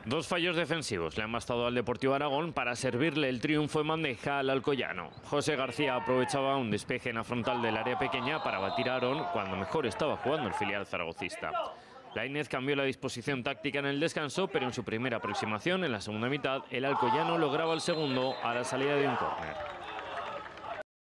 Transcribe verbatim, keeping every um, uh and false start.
Dos fallos defensivos le han bastado al Deportivo Aragón para servirle el triunfo en bandeja al alcoyano. José García aprovechaba un despeje en la frontal del área pequeña para batir a Aarón cuando mejor estaba jugando el filial zaragocista. Lainez cambió la disposición táctica en el descanso, pero en su primera aproximación en la segunda mitad el alcoyano lograba el segundo a la salida de un córner.